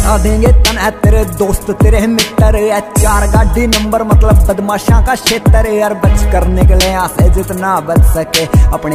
बता देंगे तन है तेरे दोस्त तेरे मित्र या 4 गाड़ी नंबर मतलब बदमाशा का क्षेत्र यार। बच कर निकले यहाँ से जितना बच सके अपने